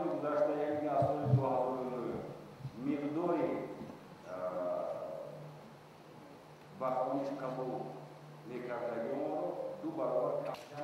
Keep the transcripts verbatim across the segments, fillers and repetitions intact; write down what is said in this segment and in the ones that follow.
соли гузашта як аз соли ду ҳазору нӯ миқдори ба хониш қабул мекардагионро ду баробар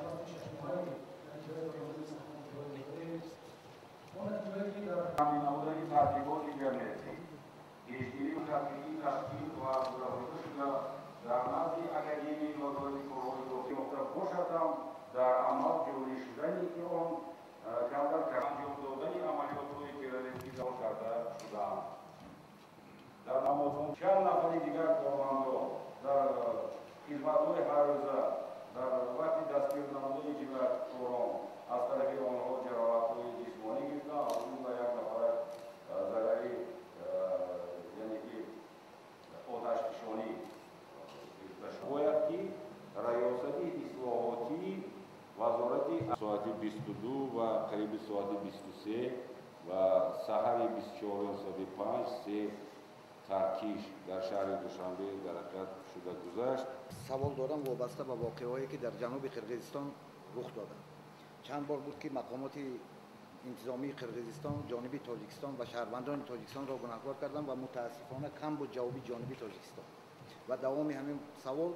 ҳамин намудаи тартибот интернетӣ пешгирии таҳқиқи ташкил ва гузаронда шуда дар назди академияи вазорати корҳои дохилӣ ёфта бошадам дар амал ҷорӣ шудани он камтар анҷом додани амалиётҳои террористӣ дор карда шудаанд. дар намозон чанд нафари дигар кормандон дар хизматҳои ҳаррӯза дар вақти дастгир намудани ҷинояткорон аз тарафи онҳо ҷароҳатҳои ҷисмонӣ гирифтанд аз ҷумла як нафара зарари яъне ки оташфишонӣ бояд ки раёсати ислоҳотии вазорати соати бисту ду ва қариби соати бисту се ва саҳари бисту чорум соати панҷ се таркиш дар шаҳри душанбе дар ҳақиқат шуда гузашт. савол дорам вобаста ба воқеаҳое ки дар ҷануби қирғизистон рух доданд. чанд бор буд ки мақомоти интизомии қирғизистон ҷониби тоҷикистон ва шаҳрвандони тоҷикистонро гунаҳкор карданд ва мутаассифона кам буд ҷавоби ҷониби тоҷикистон. ва давоми ҳамин савол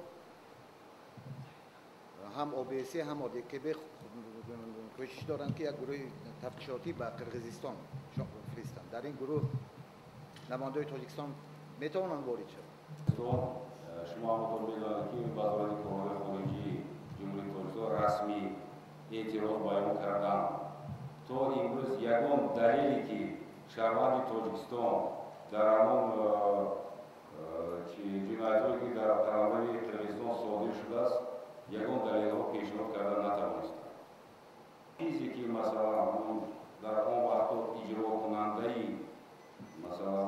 ҳам о би эс е ҳам о д к б кӯшиш доранд ки як гурӯҳи тафтишотӣ ба қирғизистон фиристанд. дар ин гурӯҳ намояндаҳои тоҷикистон метавонанд ворид шаванд. шумо ҳаматон медонед ки вазорати корҳои хориҷии ҷумҳурии тоҷикистон расмӣ эътироз баён карданд. то имрӯз ягон далеле ки шаҳрванди тоҷикистон дар ҳамон ҷиноятҳое ки дар тарамаи қирғизистон содир шудааст ягон далелҳо пешниҳод карда натавонистанд. чизе ки масалан дар он вақтҳо иҷрокунандаи масалан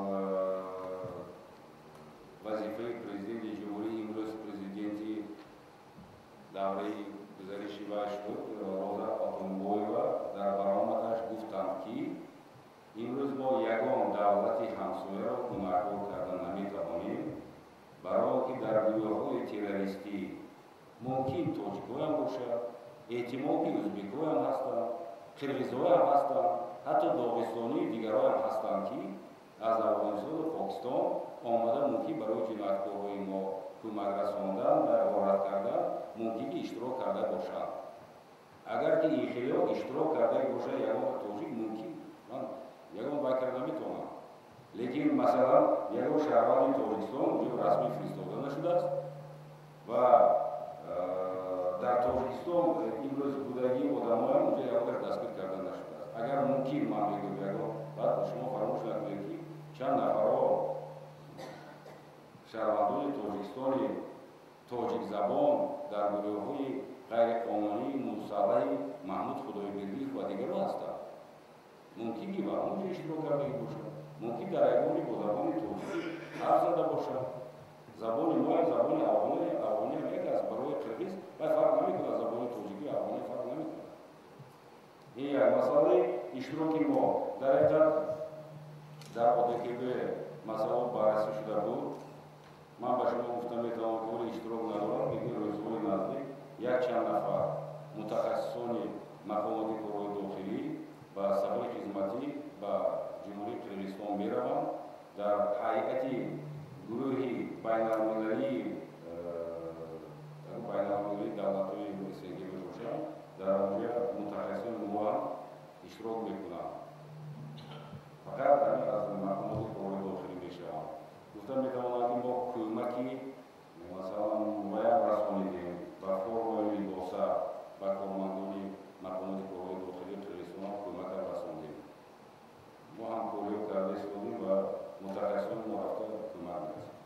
вазифаи президенти ҷумҳурӣ имрӯз президенти давраи гузариши вай шуд роза отунбоева дар баромадаш гуфтанд ки имрӯз мо ягон давлати ҳамсояро гунаҳкор карда наметавонем, барое ки дар гурӯҳҳои террористӣ мумкин тоҷикҳоям бошад, эҳтимол ки ӯзбекҳоям ҳастанд, қирғизҳоям ҳастанд, ҳатто доғистонии дигарҳоям ҳастанд ки аз афғонистону покистон омада мумкин барои ҷинояткорҳои мо кӯмак расондан ва ғорат кардан мумкин ки иштирок карда бошанд. агар ки ин хелиёл иштирок карда бошад ягон тоҷик мумкин ман ягон бай карда наметавонам, лекин масалан ягон шаҳрванди тоҷикистон ҷо расмӣ фиристода нашудааст ва дар тоҷикистон имрӯз будагии одамоям унҷо ягонаш дастгир карда нашудааст. агар мумкин ман мегӯям ягон баъд шумо фаромӯш накунед ки чанд нафаро шаҳрвандони тоҷикистони тоҷикзабон дар гурӯҳҳои ғайриқонунӣ мусаллаҳи маҳмуд худойбердиев ва дигарҳо ҳастанд. мумкин ки ба онҷо иштирок кардаги бошад, мумкин дар ягони бо забони тоҷикӣ ҳарф зада бошад. забони моям забони афғониам як аст, барои қирғиз бай фарқ намекунад, забони тоҷикӣ афғони фарқ намекунад. ин як масъалаи иштироки мо дар ҳақиқат дар о д к б масъалаҳо баррасӣ шуда буд. ман ба шумо гуфта метавонам кори иштирок надорам, лекин рӯзҳои наздик як чанд нафар мутахассисони мақомоти корҳои дохилӣ ба сафари хизматӣ ба ҷумҳурии қирғизистон мераванд. дар ҳайати гурӯҳи байналмилалии байналмилалии давлатҳои сг мебошанд, дар онҷо мутахассисони мо ҳам иштирок мекунанд. фақат аз мақомоти корҳои дохилӣ мешаванд. гуфта метавонад ки мо кӯмаки масалан ваям расонидем ба формаи либоса ба кормандони мақомоти корҳои дохилии қирғизистон кӯмакам расондем. мо ҳам кориҳо карда истодем ва мутахассисони мо рафта кӯмак мекунанд.